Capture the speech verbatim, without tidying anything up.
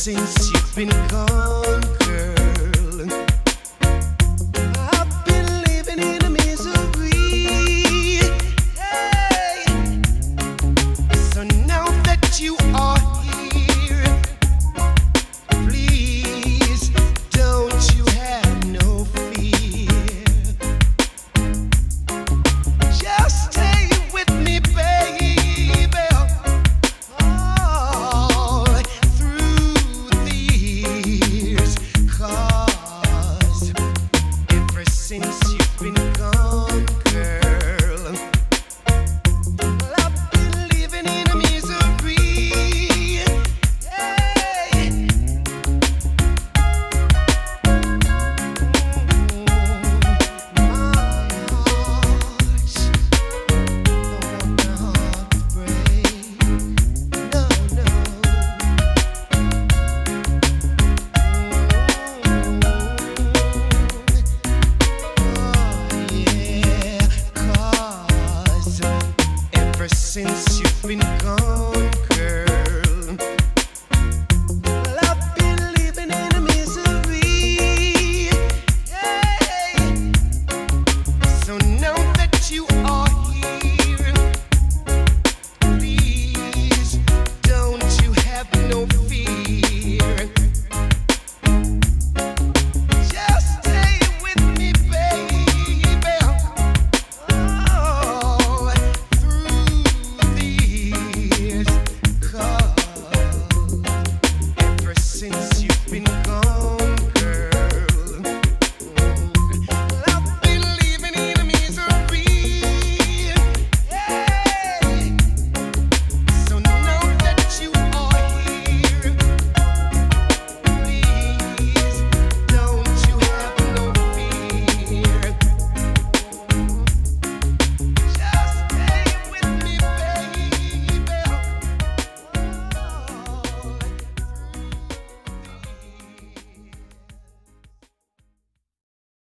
since you've been gone, girl, I've been living in a misery. Hey. So now that you are here, please don't you have no fear. Just stay with me, baby, all through the years. 'Cause ever since you've been gone, girl, I've been living in a misery. Hey. My heart, don't want my heart to break. No, no. Oh, yeah, 'cause ever since you've been gone,